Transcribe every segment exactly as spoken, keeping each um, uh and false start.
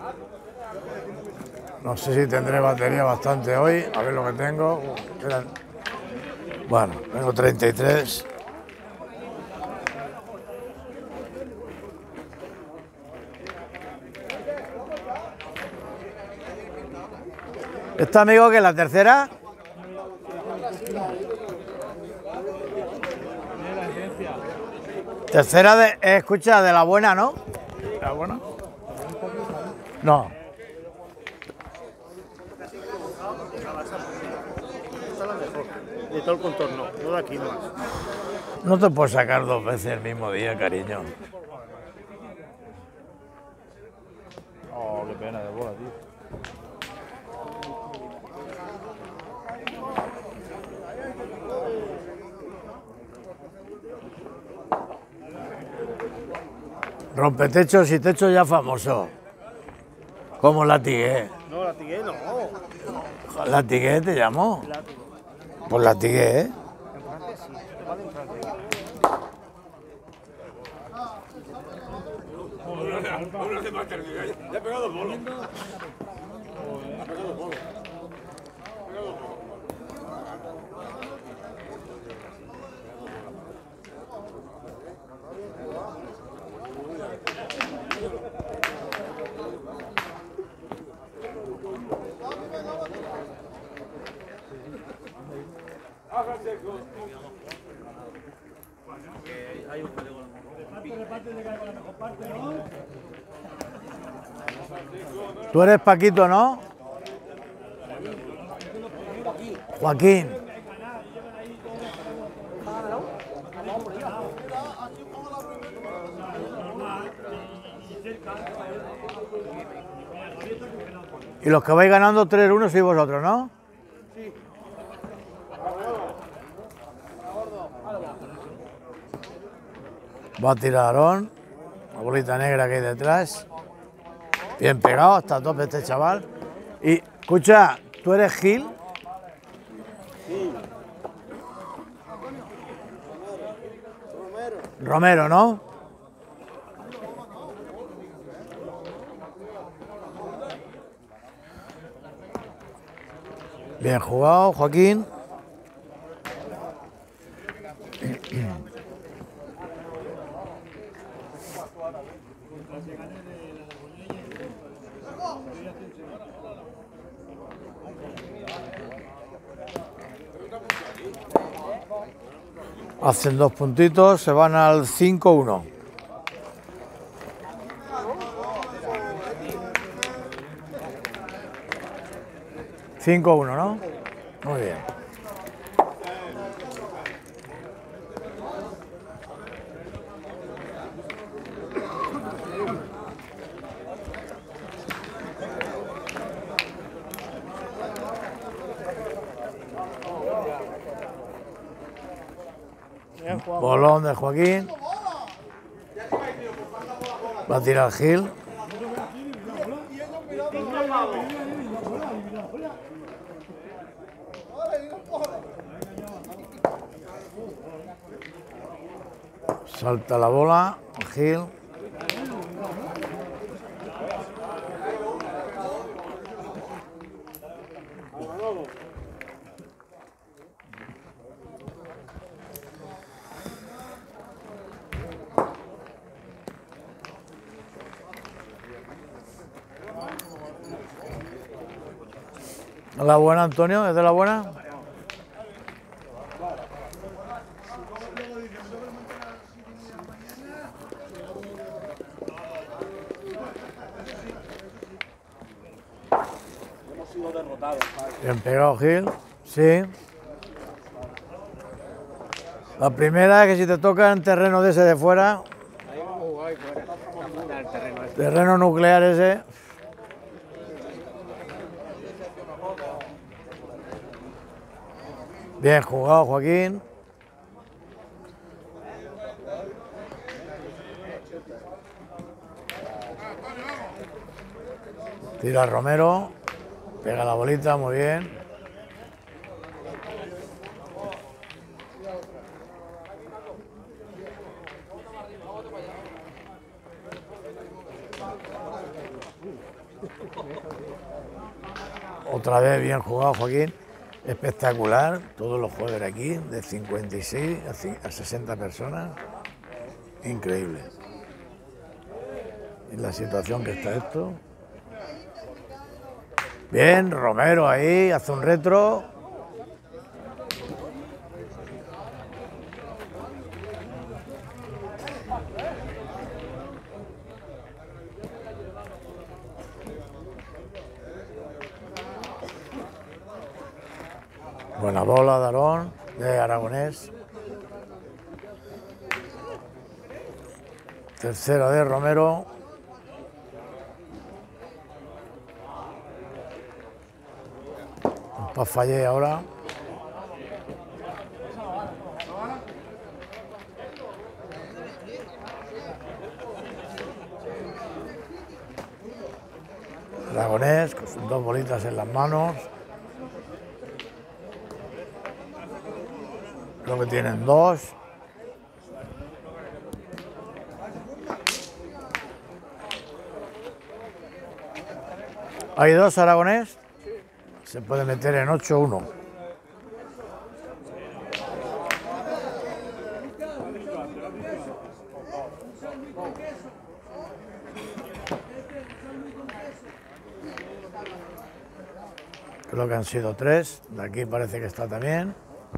No sé si tendré batería bastante hoy. A ver lo que tengo. Bueno, tengo treinta y tres. ¿Esto, amigo, que es la tercera? Tercera de, eh, escucha, de la buena, ¿no? ¿La buena? No. De todo el contorno, no de aquí más. No te puedo sacar dos veces el mismo día, cariño. Oh, qué pena de bola, tío. Rompetechos y techo ya famoso. Como Latigué. No, Latigué no. ¿Latigué te llamó? Pues Latigué, ¿eh? En Francia sí, vale en Francia. Le ha pegado bolo. Ha pegado bolo. Hay un jaleo. Tú eres Paquito, ¿no? Joaquín. Y los que vais ganando tres uno sois vosotros, ¿no? Sí. Va a tirar Aarón, la bolita negra que hay detrás. Bien pegado, hasta a tope este chaval. Y, escucha, ¿tú eres Gil? Sí. Romero. Romero, ¿no? Bien jugado, Joaquín. Hacen dos puntitos, se van al cinco uno. cinco uno, ¿no? Muy bien. Bolón de Joaquín. Va a tirar Gil. Salta la bola, Gil. La buena, Antonio, ¿es de la buena? Hemos sido derrotados. Bien pegado, Gil. Sí. La primera es que si te toca en terreno de ese de fuera, Ahí vamos a jugar fuera. El terreno este. terreno nuclear ese. Bien jugado, Joaquín. Tira Romero. Pega la bolita, muy bien. Otra vez bien jugado, Joaquín. Espectacular. Todos los jueves aquí, de cincuenta y seis a sesenta personas. Increíble. En la situación que está esto. Bien, Romero ahí, hace un retro. Buena bola de Aarón, de Aragonés. Tercera de Romero. Un pas fallé ahora. Aragonés con sus dos bolitas en las manos. Creo que tienen dos. Hay dos Aragonés. Se puede meter en ocho uno. Creo que han sido tres. De aquí parece que está también.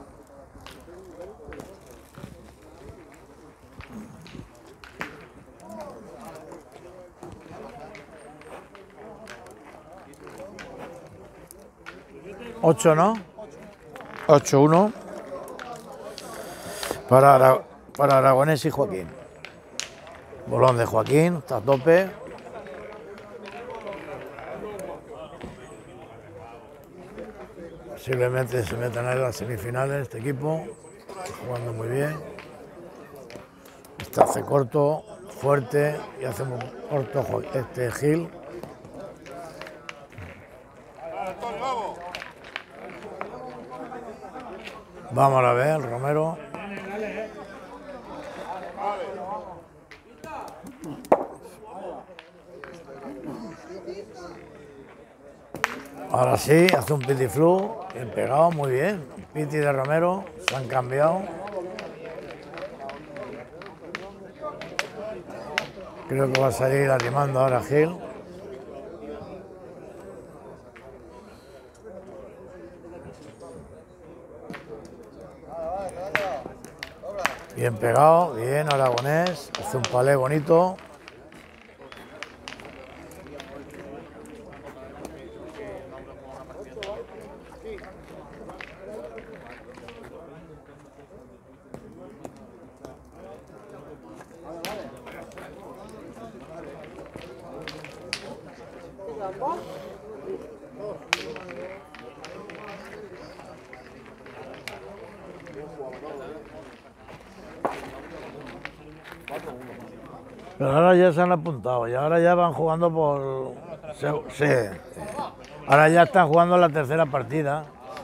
ocho, ¿no? ocho uno para, Ara para Aragonés y Joaquín. Bolón de Joaquín, está a tope. Posiblemente se metan en las semifinales este equipo. Está jugando muy bien. Este hace corto, fuerte y hace muy corto este Gil. Vamos a ver, Romero. Ahora sí, hace un piti flu, bien pegado, muy bien. Piti de Romero, se han cambiado. Creo que va a salir animando ahora Gil. Bien pegado, bien Aragonés, hace un palé bonito. Pero ahora ya se han apuntado y ahora ya van jugando por... Sí, ahora ya están jugando la tercera partida.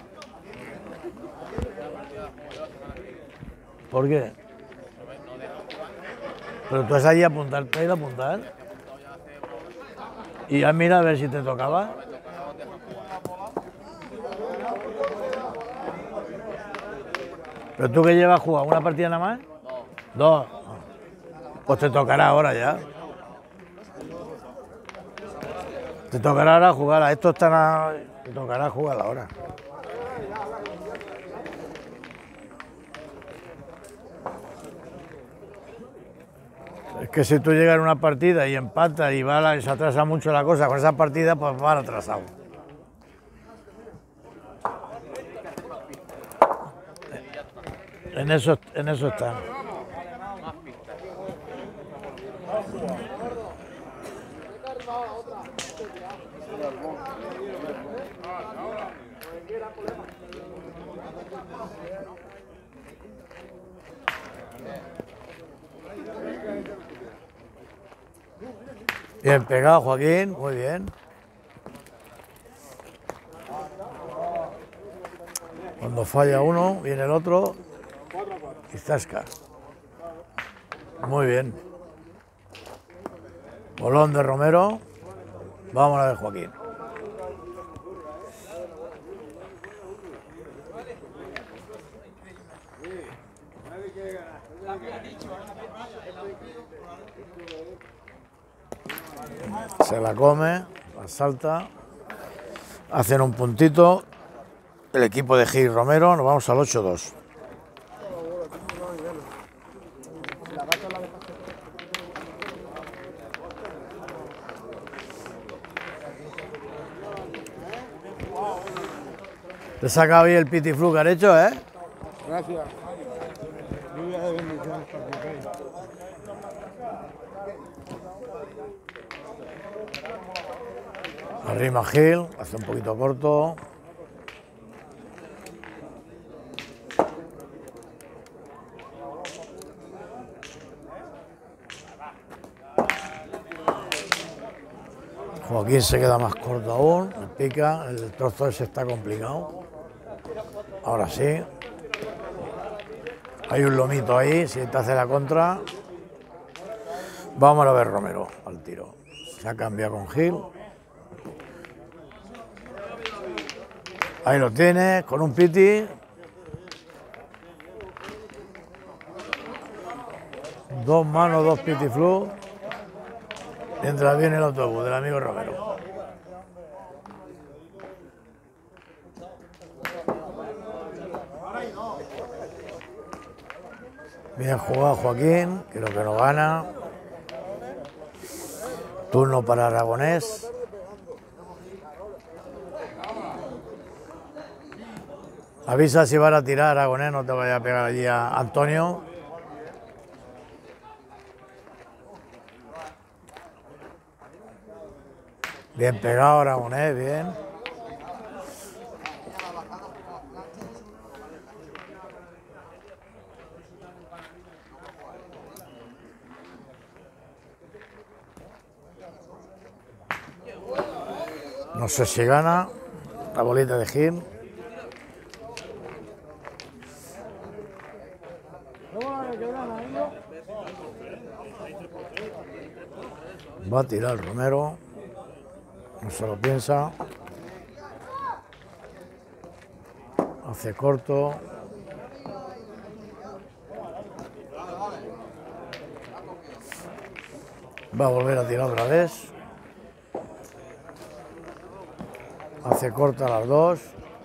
¿Por qué? Pero tú has ahí a apuntar, te has ido a apuntar. Y ya mira a ver si te tocaba. ¿Pero tú qué llevas jugado? ¿Una partida nada más? Dos. Dos. Pues te tocará ahora ya. Te tocará ahora jugar. A esto están a... Te tocará jugar ahora. Es que si tú llegas en una partida y empatas y, va la, y se atrasa mucho la cosa con esa partida, pues va atrasado. En eso, en eso están. Bien pegado, Joaquín, muy bien. Cuando falla uno, viene el otro y zasca. Muy bien. Bolón de Romero. Vamos a ver Joaquín. Se la come, la salta, hacen un puntito, el equipo de Gil Romero, nos vamos al ocho dos. Te saca bien el pitiflu que han hecho, ¿eh? Gracias. Lluvia de bendiciones para ti. Arrima Gil, hace un poquito corto. Joaquín se queda más corto aún, me pica, el trozo ese está complicado. Ahora sí. Hay un lomito ahí, si te hace la contra. Vamos a ver Romero al tiro. Se ha cambiado con Gil. Ahí lo tienes, con un piti. Dos manos, dos pitiflus. Mientras viene el autobús del amigo Romero. Bien jugado Joaquín, creo que no gana. Turno para Aragonés. Avisa si van a tirar Aragonés, no te vaya a pegar allí a Antonio. Bien pegado Aragonés, bien. No sé si gana la bolita de Gil. Va a tirar Romero. No se lo piensa. Hace corto. Va a volver a tirar otra vez. Hace corta las dos.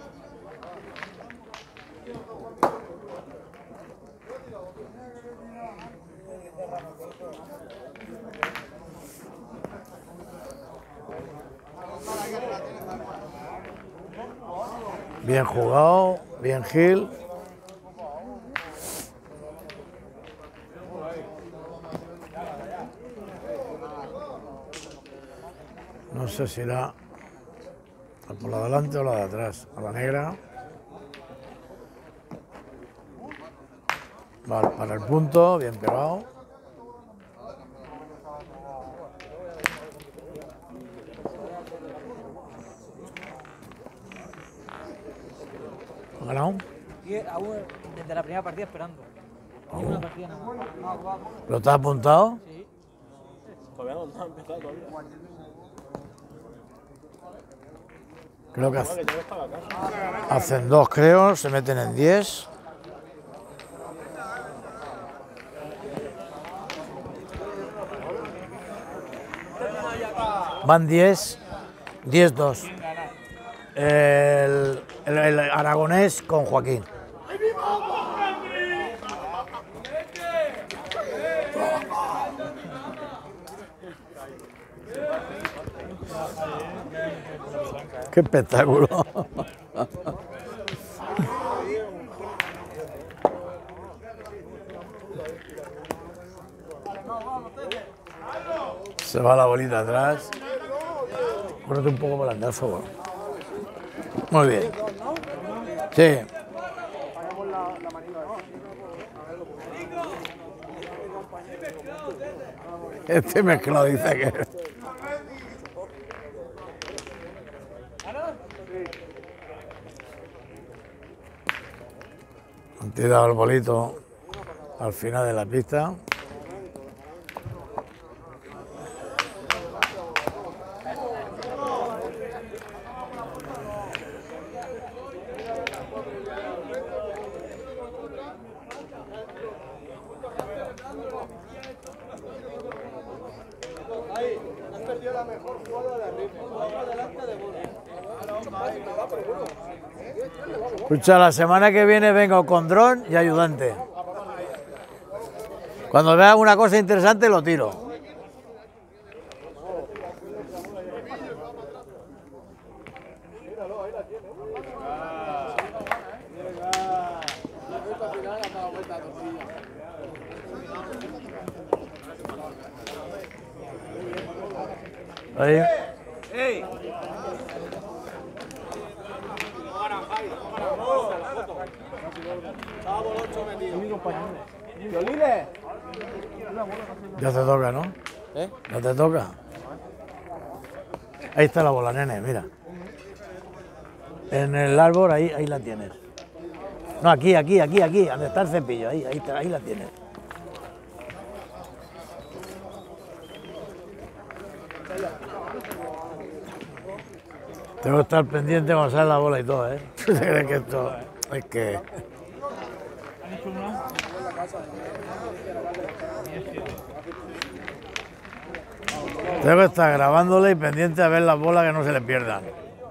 Bien jugado, bien Gil. No sé si irá por la de adelante o la de atrás. A la negra. Vale, para el punto, bien pegado. ¿Ha ganado? Desde la primera partida esperando. Oh. Una partida nada más. ¿Lo está apuntado? Sí. Todavía no, no ha empezado todavía. Creo que Vale, hace- ya está la casa. hacen dos, creo, se meten en diez. Van diez, diez dos. El, el, el Aragonés con Joaquín. ¡Qué espectáculo! Se va la bolita atrás. Córrete un poco para andar, por favor. Muy bien. Sí. Este mezclado dice que... Han tirado el bolito al final de la pista. Ahí, has perdido la mejor jugada de arriba. Vamos adelante de bola. Escucha, la semana que viene vengo con dron y ayudante. Cuando vea una cosa interesante lo tiro. Ahí. ¡Ey! Ya te toca, ¿no? ¿Eh? ¿No te toca? Ahí está la bola, nene, mira. En el árbol, ahí, ahí la tienes. No, aquí, aquí, aquí, aquí, donde está el cepillo, ahí, ahí, ahí la tienes. Tengo que estar pendiente cuando sale la bola y todo, ¿eh? ¿Tú te crees que esto es que...? Tengo que estar grabándole y pendiente a ver las bolas que no se le pierdan.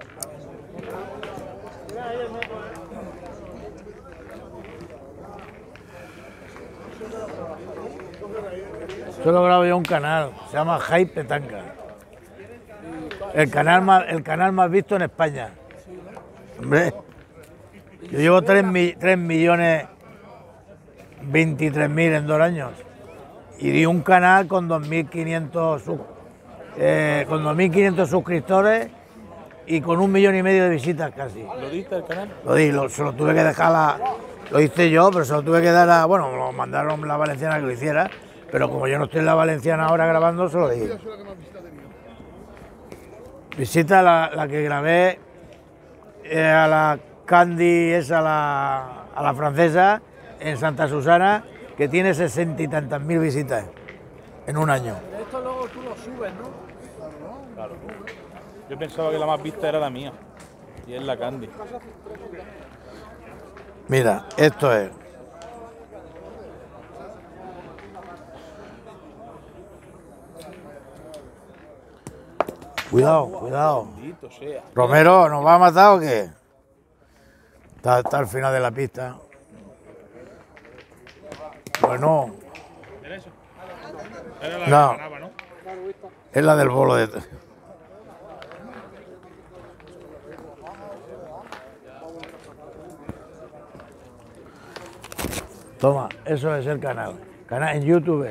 Solo grabo yo un canal, se llama Hype Petanca. El canal más, el canal más visto en España. Hombre, yo llevo tres millones veintitrés mil en dos años. Y di un canal con dos mil quinientos eh, con dos mil quinientos suscriptores y con un millón y medio de visitas casi. ¿Lo diste el canal? Lo di, lo, se lo tuve que dejar a, lo hice yo, pero se lo tuve que dar a, bueno, lo mandaron la Valenciana que lo hiciera, pero como yo no estoy en la Valenciana ahora grabando, se lo di. Visita la, la que grabé eh, a la Candy, esa, a la, a la francesa, en Santa Susana, que tiene sesenta y tantas mil visitas en un año. Esto luego tú lo subes, ¿no? Claro. Yo pensaba que la más vista era la mía. Y es la Candy. Mira, esto es. Cuidado, cuidado. Bendito sea. Romero, ¿nos va a matar o qué? Está, está al final de la pista. Bueno. ¿Era eso? Era la No. que ganaba, ¿no? Es la del bolo de... Toma, eso es el canal. Canal en YouTube.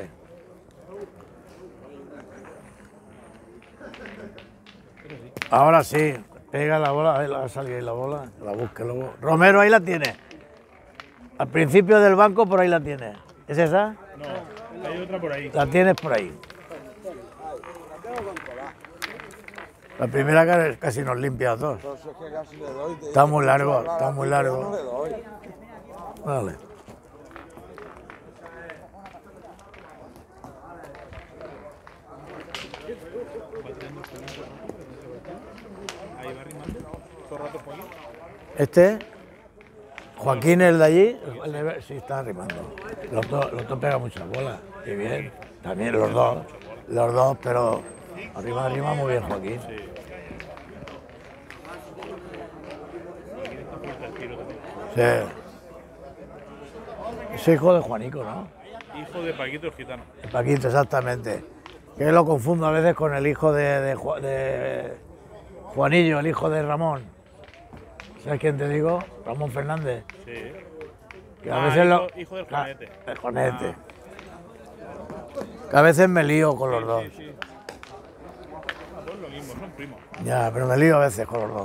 Ahora sí, pega la bola, ahí va a salir ahí la bola, la busque luego. Romero, ahí la tiene. Al principio del banco, por ahí la tiene. ¿Es esa? No, hay otra por ahí. La tienes por ahí. La primera ca- casi nos limpia a dos. Está muy largo, está muy largo. Vale. Ahí va rimando. Todo el rato por aquí. Este, Joaquín, el de allí, el de- sí está arrimando. Los dos, los dos pegan muchas bolas. Y bien, también los dos, los dos, pero arriba, arriba muy bien Joaquín. Sí. Es hijo de Juanico, ¿no? Hijo de Paquito el Gitano. De Paquito, exactamente. Que lo confundo a veces con el hijo de, de Ju- de Juanillo, el hijo de Ramón. ¿Sabes quién te digo? Ramón Fernández. Sí. Que a Ah, veces hijo, lo... hijo del Ah, Juanete. el Juanete. Que a veces me lío con los dos. Sí, sí. Ah, pues lo mismo, son primos. Ya, pero me lío a veces con los dos.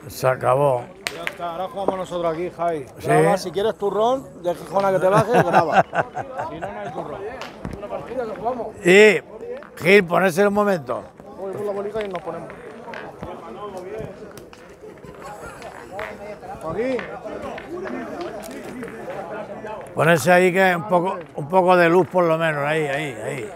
Se acabó. Ya está, ahora jugamos nosotros aquí, Javi. Sí. Graba, si quieres turrón, de Gijona que te bajes, graba. Si no, no hay turrón. Una partida que jugamos. Y, Gil, ponerse un momento. Voy con la bolita y nos ponemos. Aquí. Ponerse ahí que un poco, un poco de luz por lo menos, ahí, ahí, ahí.